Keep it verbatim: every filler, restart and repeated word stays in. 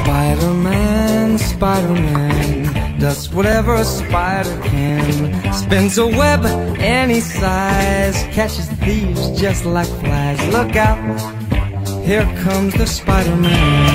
Spiderman, Spiderman does whatever a spider can. Spins a web any size, catches thieves just like flies. Look out, here comes the Spiderman.